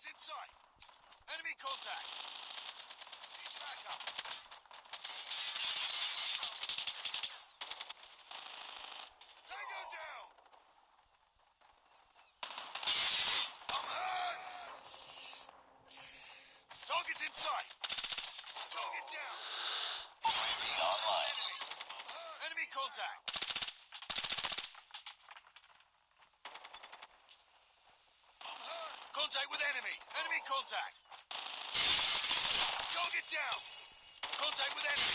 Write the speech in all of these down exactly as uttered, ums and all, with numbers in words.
in sight. Enemy contact. Need backup. Tango down. I'm hurt. Target's in sight. Target down. U A V online. Enemy. Enemy contact. I'm hurt. Contact with enemy. Enemy contact. Target down. Contact with enemy.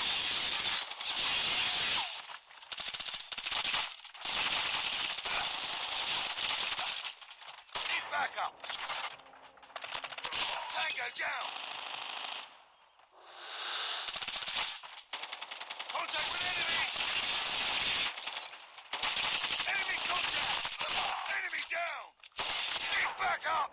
Need backup. Tango down. Contact with enemy. Enemy contact. Enemy down. Need backup.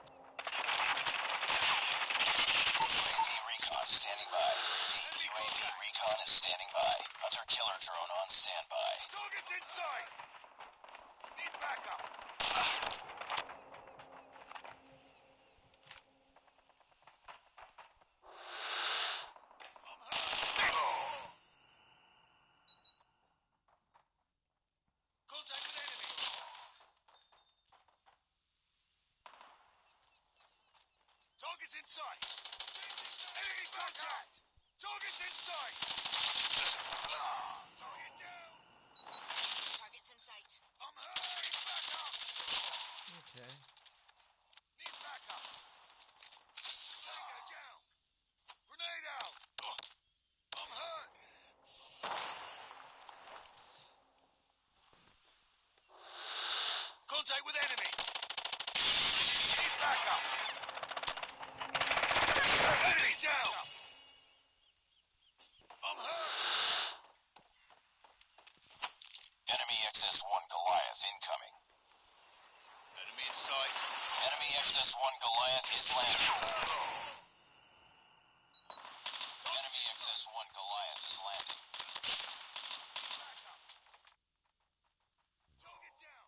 U A V recon standing by. U A V recon is standing by. Hunter killer drone on standby. Target's in sight. Need backup. I'm hurt. Contact with enemy. Target's in sight. Enemy contact. Target's in sight. Target down. Targets in sight. I'm hurt. Need backup. Okay. Need backup. Tango down. Grenade out. I'm hurt. Contact with enemy. Need backup. Enemy down. I'm hurt. Enemy X S one Goliath incoming. Enemy in sight. Enemy X S one Goliath is landing. Enemy X S one Goliath is landing. Backup. Target down.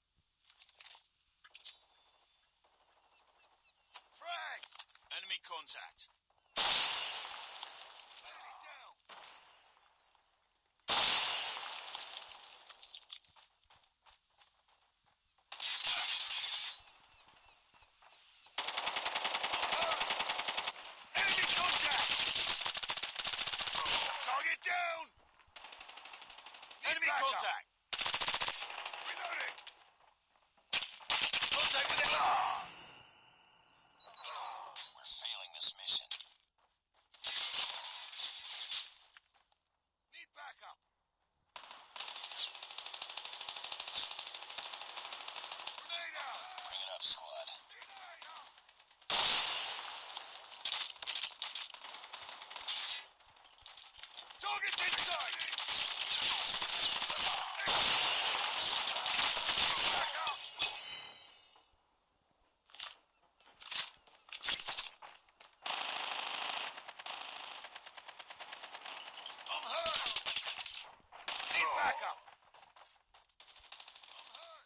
Frag. Enemy contact. Enemy down. Enemy contact. Target down. Enemy contact. Reloading. Contact with enemy. We're failing this mission. Need backup. Grenade out. Bring it up, squad. Grenade out. Target's in sight. Back up. I'm hurt. Need backup. I'm hurt.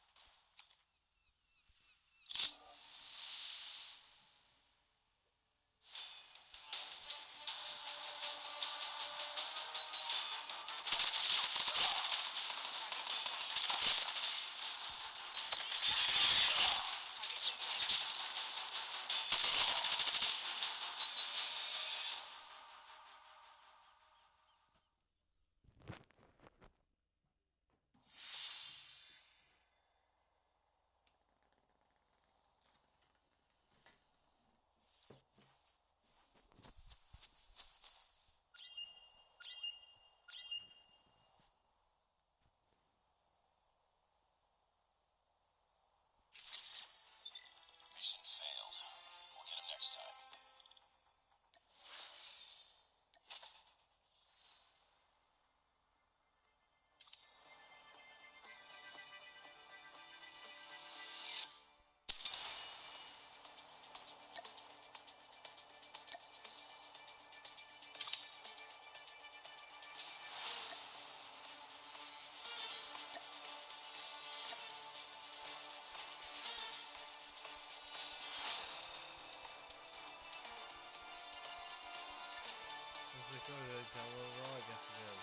because it's all right yesterday.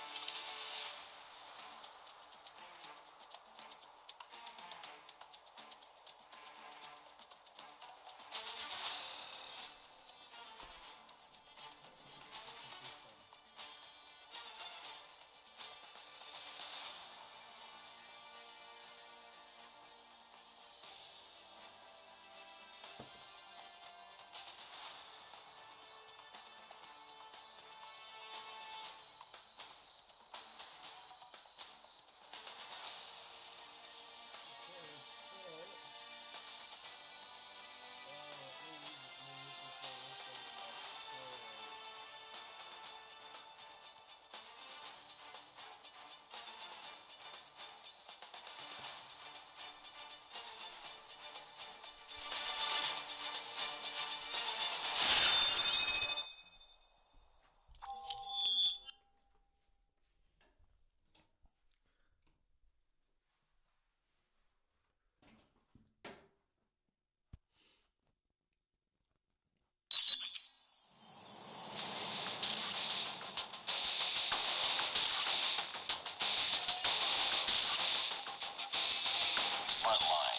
Front line.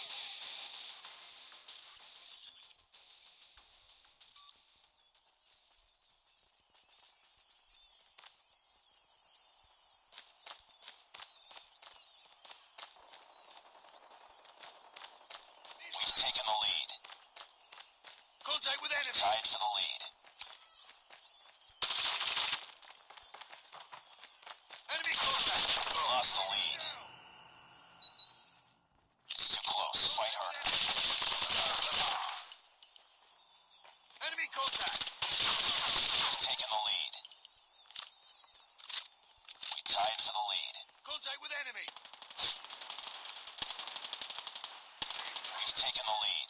We've taken the lead. Contact with enemy. Tied for the lead. Enemy contact. Lost the lead. It's too close. Fight harder. Enemy contact. We've taken the lead. We tied for the lead. Contact with enemy. We've taken the lead.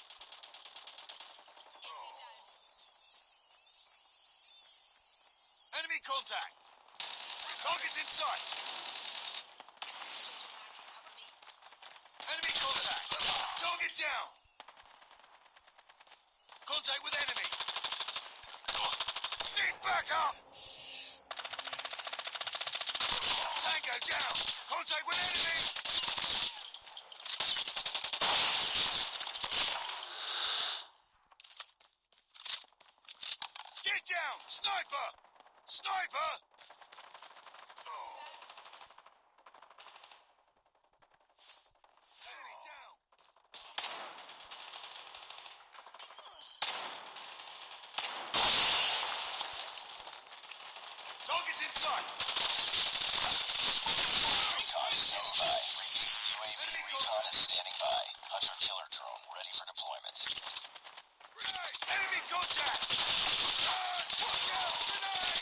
Enemy contact. Target's in sight. Cover me. Enemy contact. Target down. Contact with enemy. Need backup. Tango down. Contact with enemy. Get down. Sniper. Sniper. Enemy down. Target's in sight. Recon standing by. U A V recon is standing by. Hunter killer drone ready for deployment. Grenade! Enemy contact! Run! Watch out! Grenade!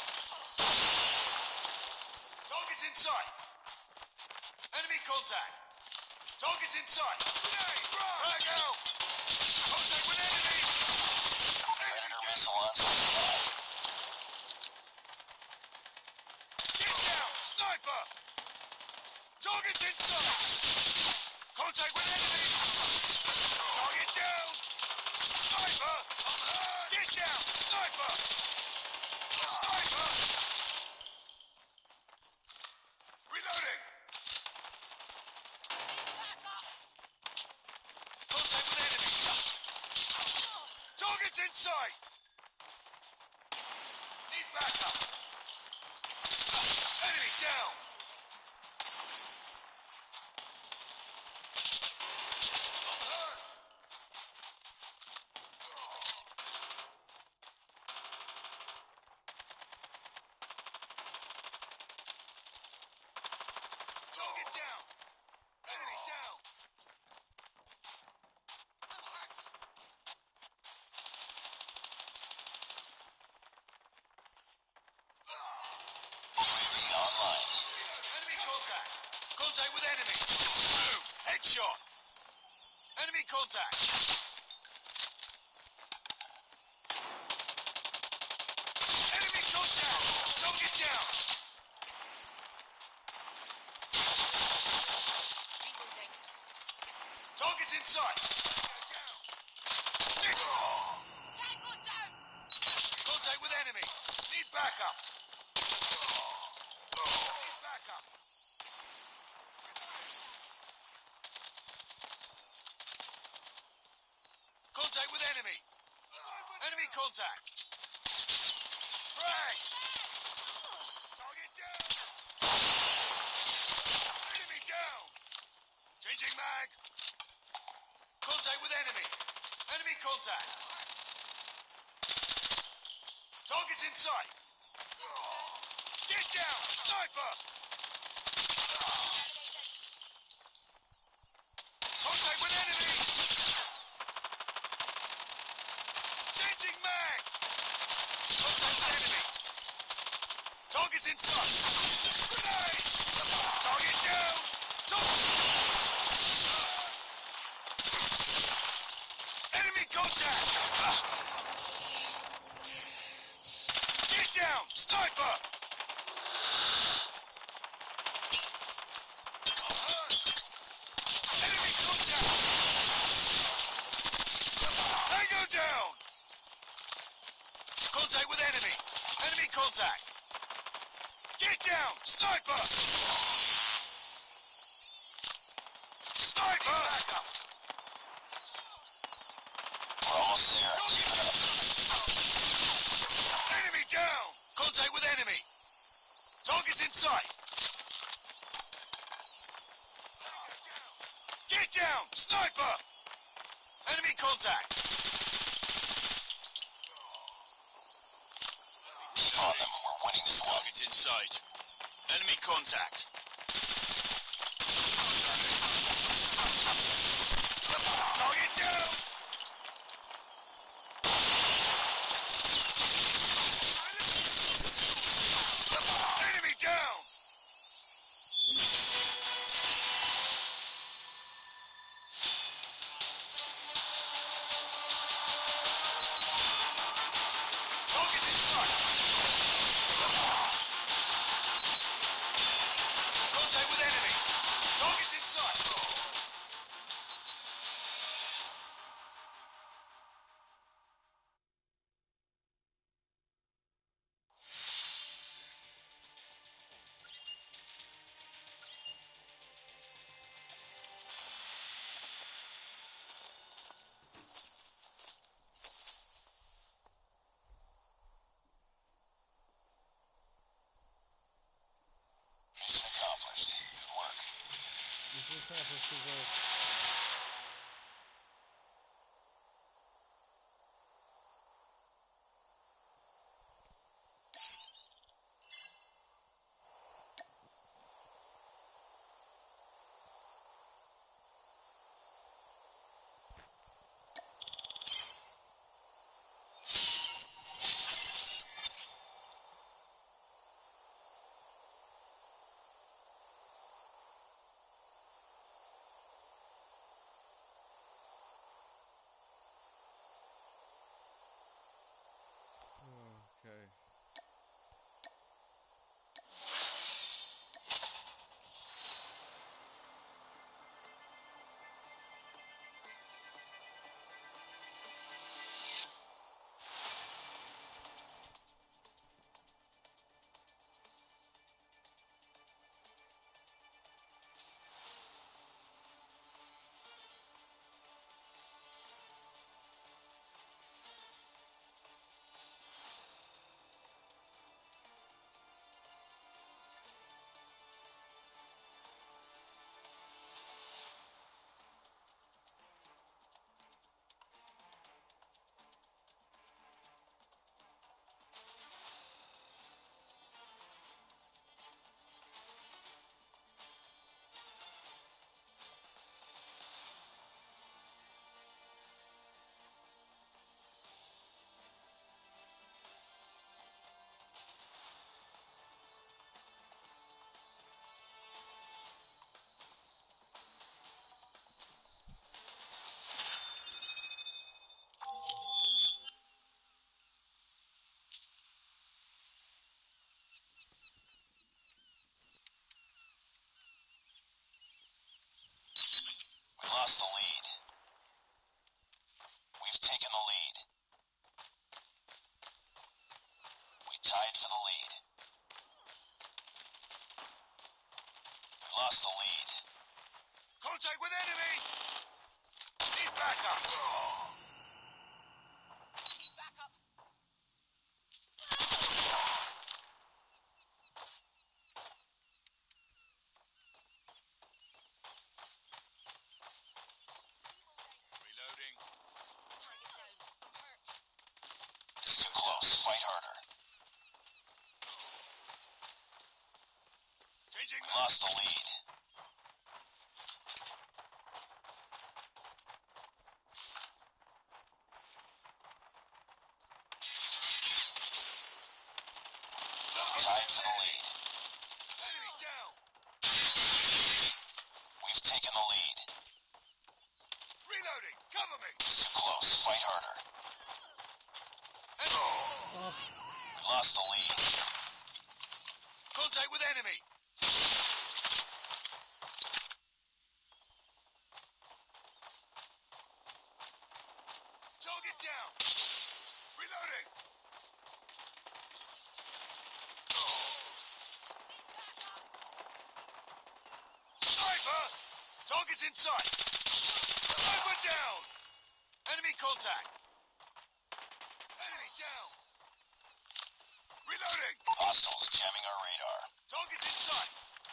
Target's in sight. Enemy contact. Target's in sight. Grenade! Run! Frag out! Contact with enemy! Predator missile on standby. Get down! Sniper! Target's in sight! Contact with enemy! Target down! Sniper! Get down! Sniper! Sniper! Reloading! Contact with enemy! Target's in sight! Need backup! Enemy down! I'm hurt! Target down! Enemy down! I'm hurt. U A V online. Enemy contact! Contact with enemy! Boom! Headshot! Enemy contact! Enemy contact! Target down! Reloading. Target's in sight! Tango down. Contact with enemy! backup. Need backup. Contact with enemy. Enemy contact. Frag. Target down. Enemy down. Changing mag. Contact with enemy. Enemy contact. Target's in sight. Get down. Sniper. Contact with enemy. Changing mag. Contact with enemy. Target's in sight. Grenade. Target down. Target. Enemy contact. Get down. Sniper. Enemy contact. Tango down. Contact with enemy. Enemy contact. Get down. Sniper. Sniper. We're almost there. Keep it up. Enemy down. Contact with enemy. Target's in sight. Get down. Sniper. Enemy contact. Keep on them. We're winning this one. Target's in sight. Enemy contact. Target down. Enemy down. Target's in sight. Contact with enemy. Target's in sight. Mission accomplished. Good work. Mission accomplished. Good work. lost the lead. Tied for the lead. Enemy down. We've taken the lead. Reloading. Cover me. It's too close. Fight harder. And Oh, We lost the lead. contact with enemy. Target down. Reloading. Sniper! Target's in sight. Sniper down. Enemy contact. Enemy down. Reloading. Hostiles jamming our radar. Target's in sight.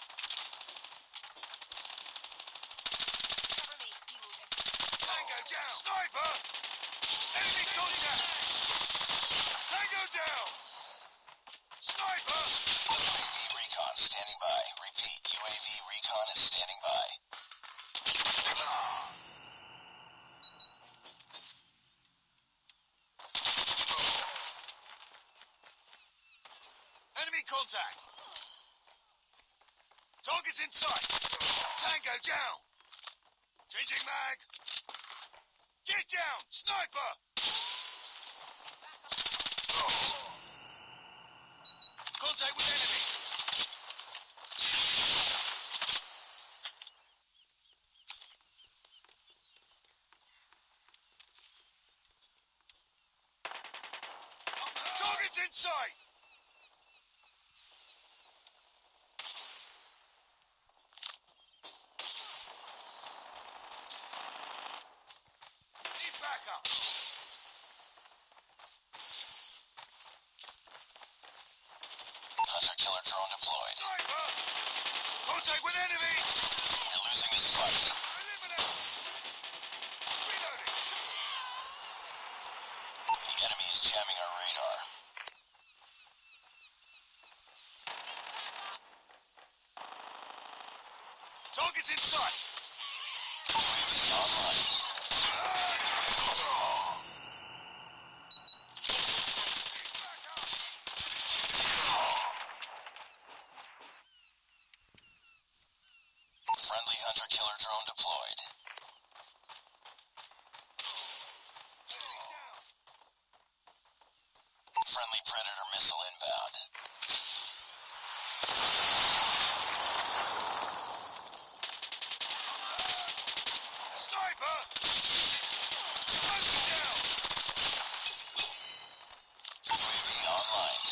Cover me. Reloading. Tango down. Sniper! Enemy contact. Tango down. Sniper! U A V recon standing by. Repeat, U A V recon is standing by. Enemy contact. Target's in sight. Tango down. Changing mag. Get down. Sniper. Contact with enemy. Target's in sight. Need backup. Hunter killer drone deployed. Sniper. Contact with enemy. We're losing this fight. Eliminate. Reloading. The enemy is jamming our radar. Target's in sight. U A V online. Friendly hunter killer drone deployed. Friendly predator missile inbound. Sniper. Sniper down. U A V online.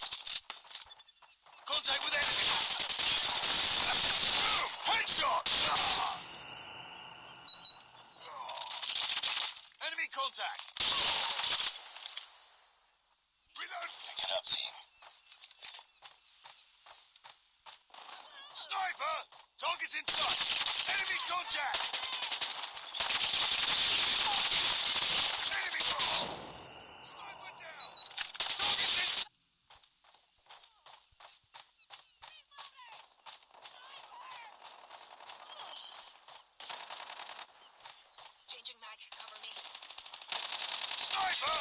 Contact with enemy. Boom! Headshot! Enemy contact. Reload. Pick it up, team. Sniper! Target's in sight. Enemy contact. Enemy bomb. Sniper down. Target's in sight. Changing mag. Cover me. Sniper!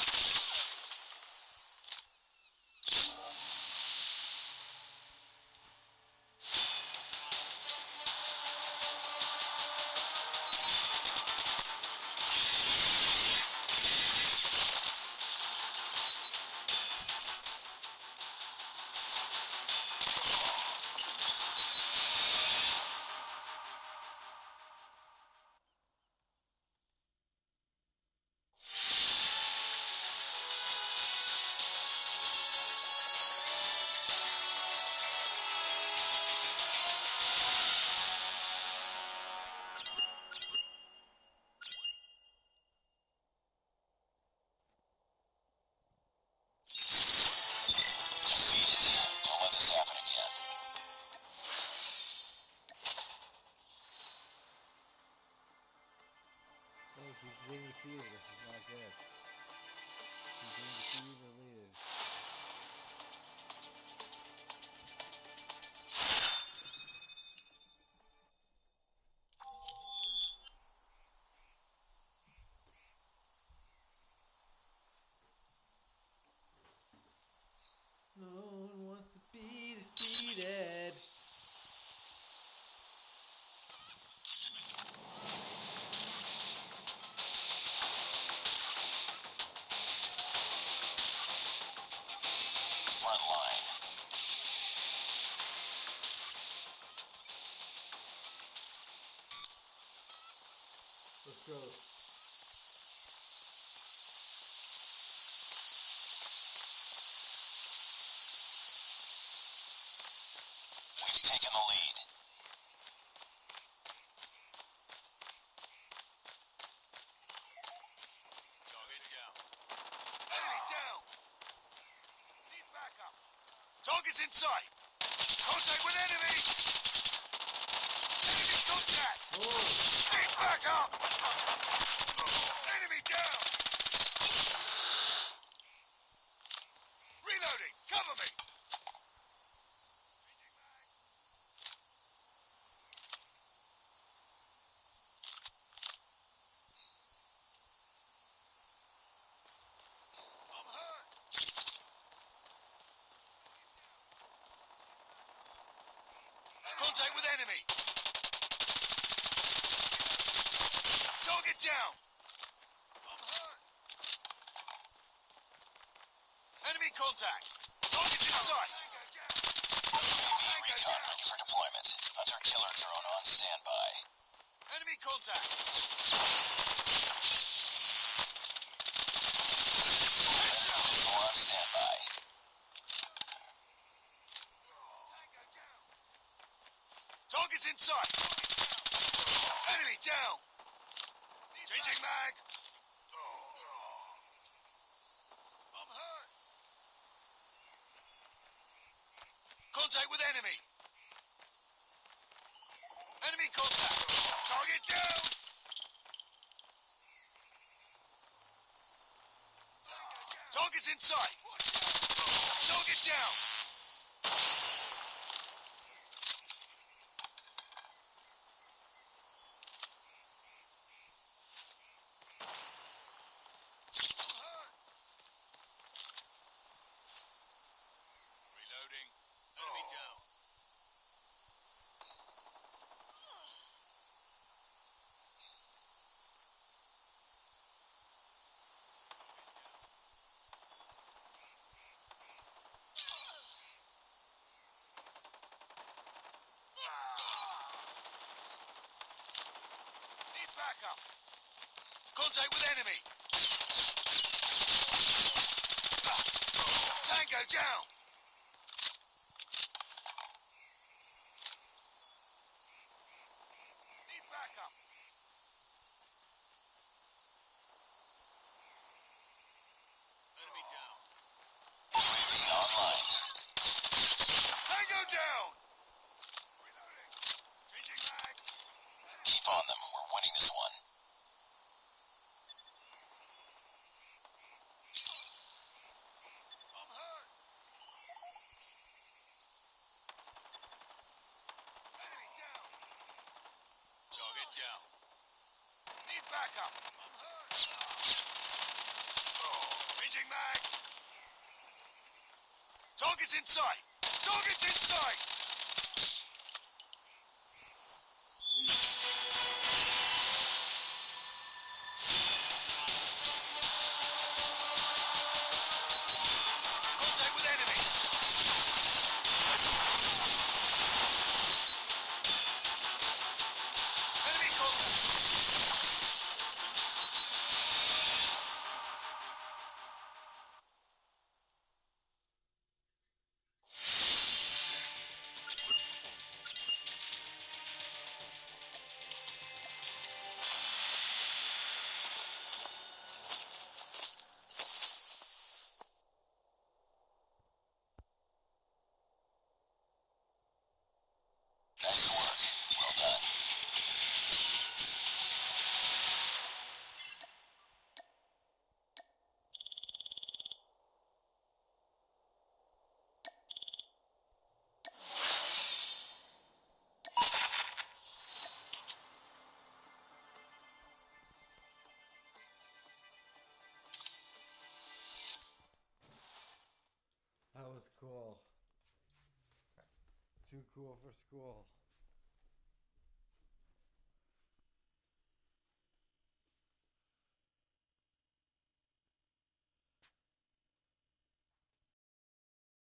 front line. Let's go. We've taken the lead. Target down. Enemy down. Need backup. Target's in sight. Contact with enemy. Enemy contact. Oh, Need backup. Enemy down. Reloading. Cover me. I'm hurt. Contact with enemy. Target down. I'm hurt. Enemy contact. Target's in sight. U A V recon ready for deployment. Hunter killer drone on standby. Enemy contact. Missile on standby. Target's in sight. Enemy down. Changing mag. I'm hurt. Contact with enemy. Enemy contact. Target down. Target's in sight. Target down. Reloading. Enemy down. Need backup. Contact with enemy. Tango down. Need backup. Enemy down. U A V online. Tango down. Reloading. Changing mag. Keep on them. We're winning this one. I'm hurt. Enemy down. Target down. Need backup. I'm hurt. Changing mag. Target's in sight. Target's in sight. Contact with enemy. Enemy contact. Nice work. Well done. that was cool. Too cool for school.